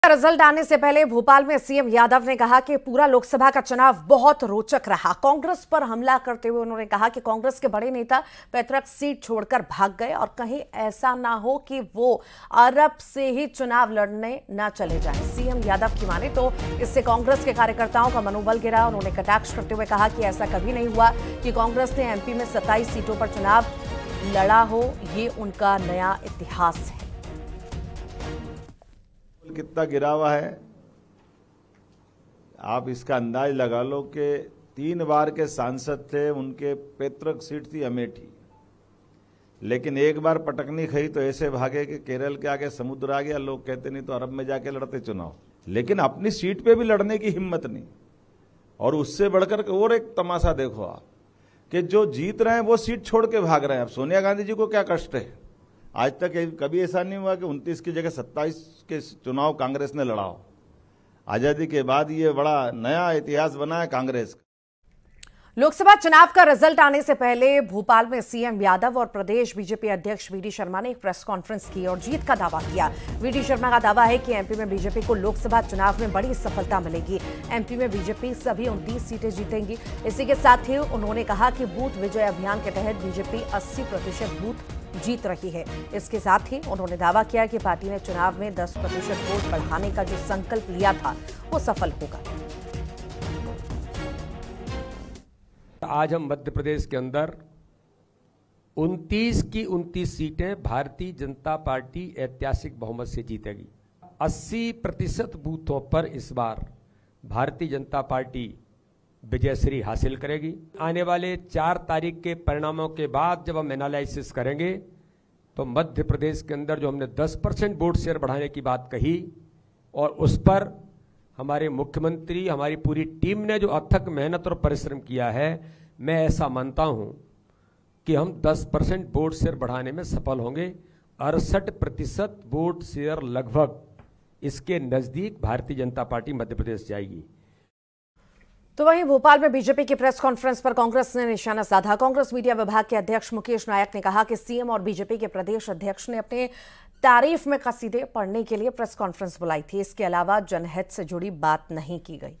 Result आने से पहले भोपाल में सीएम यादव ने कहा कि पूरा लोकसभा का चुनाव बहुत रोचक रहा। कांग्रेस पर हमला करते हुए उन्होंने कहा कि कांग्रेस के बड़े नेता पैतृक सीट छोड़कर भाग गए और कहीं ऐसा ना हो कि वो अरब से ही चुनाव लड़ने न चले जाएं। सीएम यादव की माने तो इससे कांग्रेस के कार्यकर्ताओं का मनोबल गिरा। उन्होंने कटाक्ष करते हुए कहा कि ऐसा कभी नहीं हुआ कि कांग्रेस ने एमपी में 27 सीटों पर चुनाव लड़ा हो। ये उनका नया इतिहास है। कितना गिरा हुआ है आप इसका अंदाज लगा लो कि 3 बार के सांसद थे, उनके पैतृक सीट थी अमेठी, लेकिन एक बार पटकनी खाई तो ऐसे भागे कि केरल के आगे समुद्र आ गया। लोग कहते नहीं तो अरब में जाके लड़ते चुनाव, लेकिन अपनी सीट पे भी लड़ने की हिम्मत नहीं। और उससे बढ़कर और एक तमाशा देखो आप कि जो जीत रहे हैं वो सीट छोड़ के भाग रहे हैं। अब सोनिया गांधी जी को क्या कष्ट है? आज तक कभी ऐसा नहीं हुआ कि 29 की जगह 27 के चुनाव कांग्रेस ने लड़ा हो। आजादी के बाद ये बड़ा नया इतिहास बना है कांग्रेस का। लोकसभा चुनाव का रिजल्ट आने से पहले भोपाल में सीएम यादव और प्रदेश बीजेपी अध्यक्ष वीडी शर्मा ने एक प्रेस कॉन्फ्रेंस की और जीत का दावा किया। वीडी शर्मा का दावा है कि एमपी में बीजेपी को लोकसभा चुनाव में बड़ी सफलता मिलेगी। एमपी में बीजेपी सभी 29 सीटें जीतेंगी। इसी के साथ ही उन्होंने कहा कि बूथ विजय अभियान के तहत बीजेपी 80% बूथ जीत रही है। इसके साथ ही उन्होंने दावा किया कि पार्टी ने चुनाव में 10% वोट बढ़ाने का जो संकल्प लिया था वो सफल होगा। आज हम मध्य प्रदेश के अंदर 29 की 29 सीटें भारतीय जनता पार्टी ऐतिहासिक बहुमत से जीतेगी। 80% बूथों पर इस बार भारतीय जनता पार्टी विजयश्री हासिल करेगी। आने वाले 4 तारीख के परिणामों के बाद जब हम एनालिसिस करेंगे तो मध्य प्रदेश के अंदर जो हमने 10% वोट शेयर बढ़ाने की बात कही और उस पर हमारे मुख्यमंत्री, हमारी पूरी टीम ने जो अथक मेहनत और परिश्रम किया है, मैं ऐसा मानता हूं कि हम 10% वोट शेयर बढ़ाने में सफल होंगे। 68% वोट शेयर लगभग इसके नजदीक भारतीय जनता पार्टी मध्य प्रदेश जाएगी। तो वहीं भोपाल में बीजेपी की प्रेस कॉन्फ्रेंस पर कांग्रेस ने निशाना साधा। कांग्रेस मीडिया विभाग के अध्यक्ष मुकेश नायक ने कहा कि सीएम और बीजेपी के प्रदेश अध्यक्ष ने अपने तारीफ में कसीदे पढ़ने के लिए प्रेस कॉन्फ्रेंस बुलाई थी। इसके अलावा जनहित से जुड़ी बात नहीं की गई।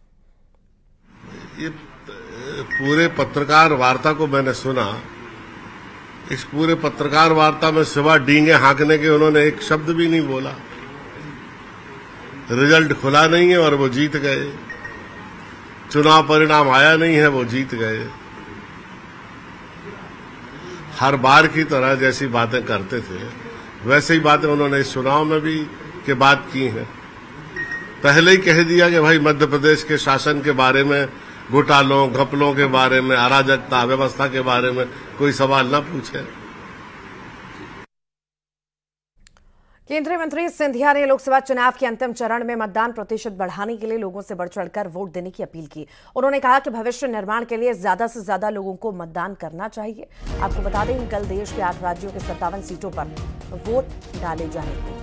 ये पूरे पत्रकार वार्ता को मैंने सुना। इस पूरे पत्रकार वार्ता में सिवा डींगे हाँकने के उन्होंने एक शब्द भी नहीं बोला। रिजल्ट खुला नहीं है और वो जीत गए। चुनाव परिणाम आया नहीं है, वो जीत गए। हर बार की तरह जैसी बातें करते थे वैसे ही बातें उन्होंने इस चुनाव में भी के बाद की हैं। पहले ही कह दिया कि भाई मध्य प्रदेश के शासन के बारे में, घोटालों घपलों के बारे में, अराजकता व्यवस्था के बारे में कोई सवाल न पूछे। केंद्रीय मंत्री सिंधिया ने लोकसभा चुनाव के अंतिम चरण में मतदान प्रतिशत बढ़ाने के लिए लोगों से बढ़ चढ़कर वोट देने की अपील की। उन्होंने कहा कि भविष्य निर्माण के लिए ज्यादा से ज्यादा लोगों को मतदान करना चाहिए। आपको बता दें कि कल देश के 8 राज्यों के 57 सीटों पर वोट डाले जाएंगे।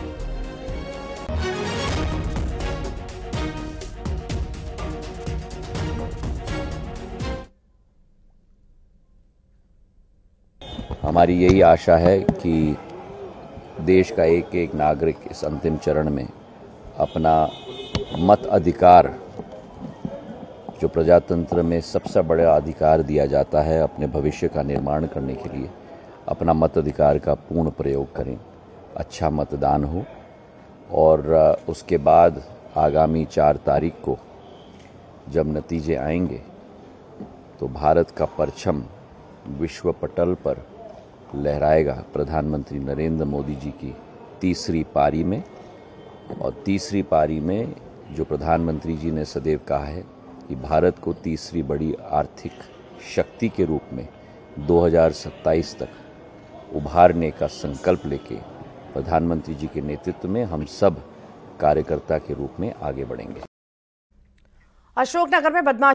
हमारी यही आशा है कि देश का एक एक नागरिक इस अंतिम चरण में अपना मत अधिकार, जो प्रजातंत्र में सबसे बड़ा अधिकार दिया जाता है अपने भविष्य का निर्माण करने के लिए, अपना मत अधिकार का पूर्ण प्रयोग करें। अच्छा मतदान हो और उसके बाद आगामी 4 तारीख को जब नतीजे आएंगे तो भारत का परचम विश्व पटल पर लहराएगा प्रधानमंत्री नरेंद्र मोदी जी की तीसरी पारी में। और तीसरी पारी में जो प्रधानमंत्री जी ने सदैव कहा है कि भारत को तीसरी बड़ी आर्थिक शक्ति के रूप में 2027 तक उभारने का संकल्प लेके प्रधानमंत्री जी के नेतृत्व में हम सब कार्यकर्ता के रूप में आगे बढ़ेंगे। अशोकनगर में बदमाश